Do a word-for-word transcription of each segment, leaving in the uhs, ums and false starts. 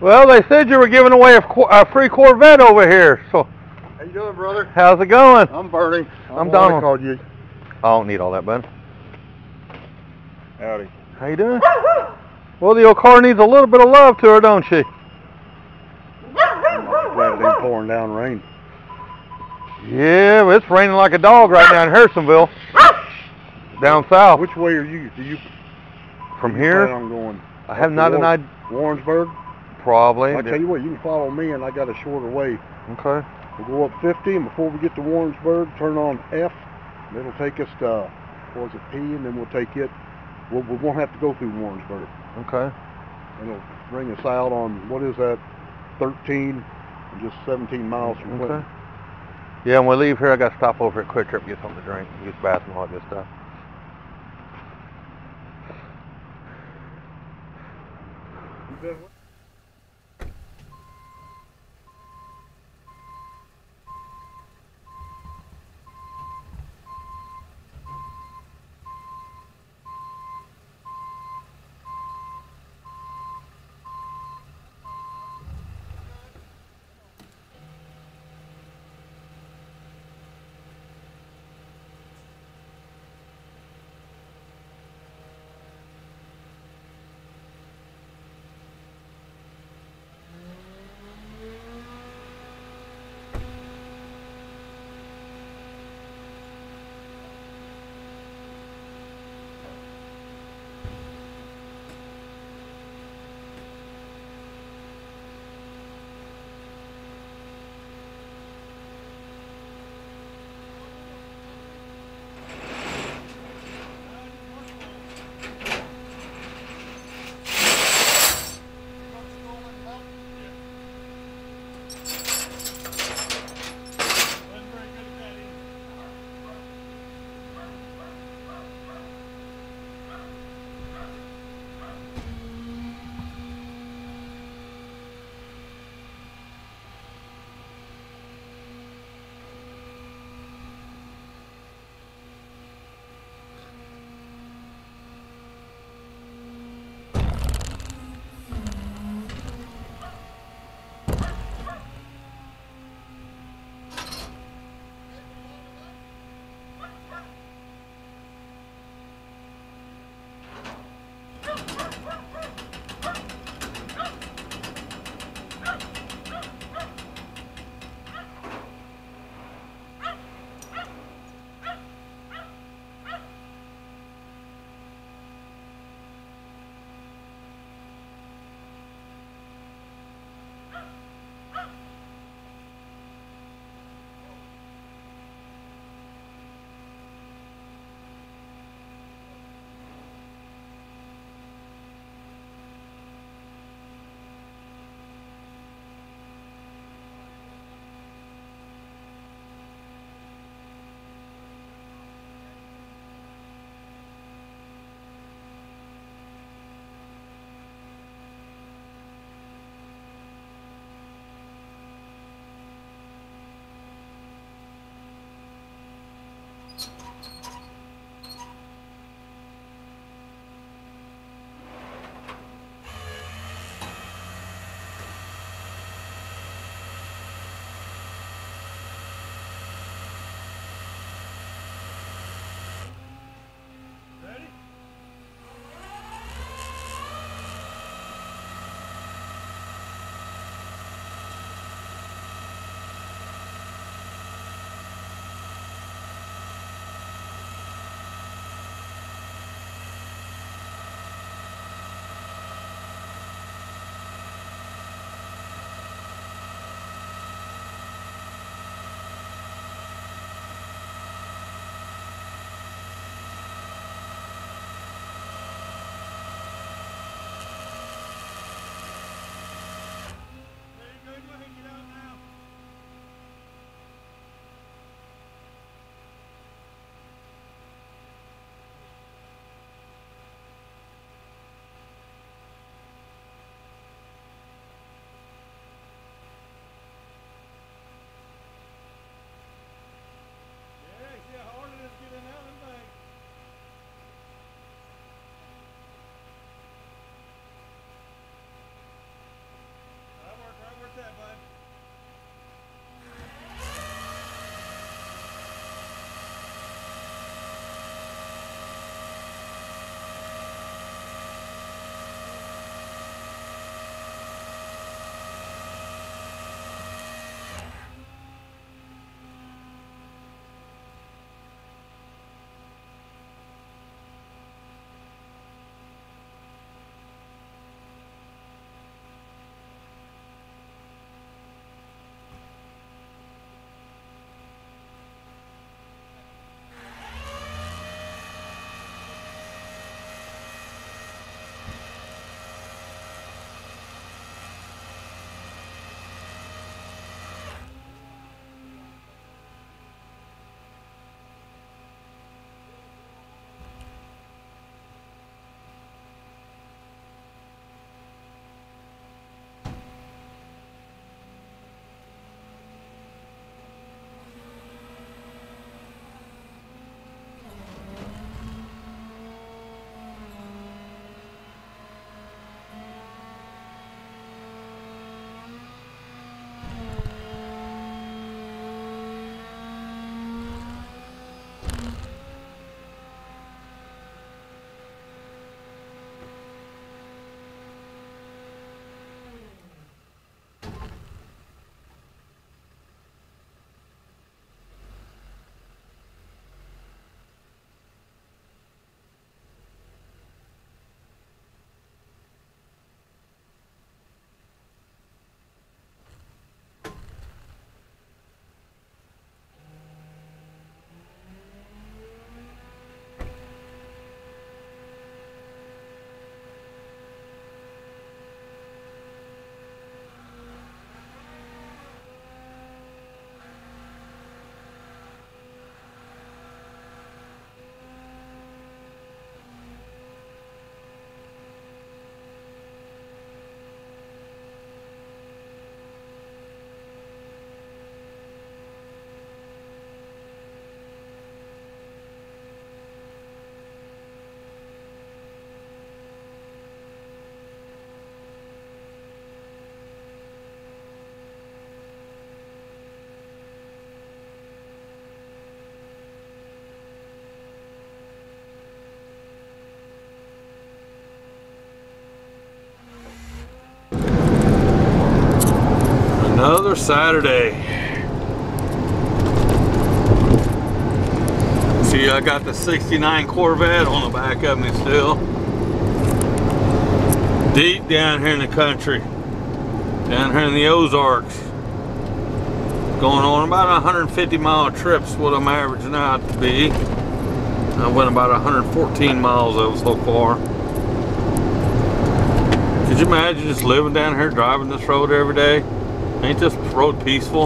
Well, they said you were giving away a, a free Corvette over here. So, how you doing, brother? How's it going? I'm Bernie. I'm, I'm Donald. I called you. I don't need all that, bud. Howdy. How you doing? Well, the old car needs a little bit of love to her, don't she? I'm glad it ain't pouring down rain. Yeah, well, it's raining like a dog right now in Harrisonville. Down south. Which way are you? Do you? From do you here? plan on going? I have not an idea. Warrensburg? Probably. I tell you what, you can follow me, and I got a shorter way. Okay. We'll go up fifty, and before we get to Warrensburg, turn on F. And it'll take us to, what was it, P, and then we'll take it. We'll, we won't have to go through Warrensburg. Okay. And it'll bring us out on, what is that, thirteen, and just seventeen miles from Clinton. Okay. Yeah, when we leave here, I got to stop over at Quick Trip and get something to drink, use the bathroom, all that good stuff. You been Another Saturday. See, I got the sixty-nine Corvette on the back of me still. Deep down here in the country. Down here in the Ozarks. Going on about one hundred fifty mile trips, what I'm averaging out to be. I went about one hundred fourteen miles of so far. Could you imagine just living down here, driving this road every day? Ain't this road peaceful?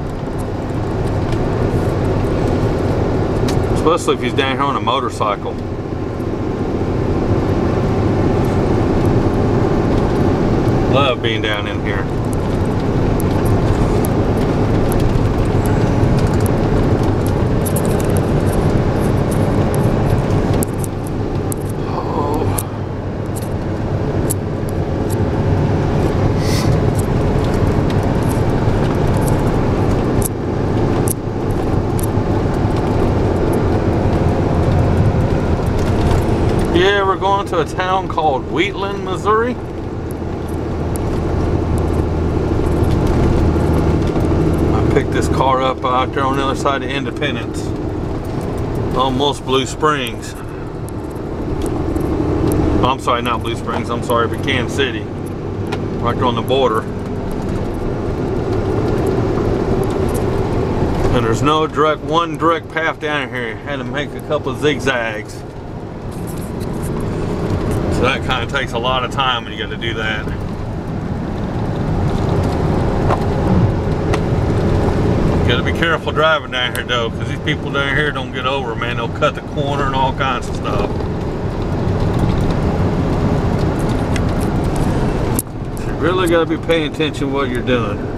Especially if he's down here on a motorcycle. Love being down in here. Yeah, we're going to a town called Wheatland, Missouri. I picked this car up out there on the other side of Independence. Almost Blue Springs. Oh, I'm sorry, not Blue Springs, I'm sorry, but Kansas City. Right there on the border. And there's no direct, one direct path down here. Had to make a couple of zigzags. So that kind of takes a lot of time when you got to do that. Got to be careful driving down here though, because these people down here don't get over, man. They'll cut the corner and all kinds of stuff. So you really got to be paying attention to what you're doing.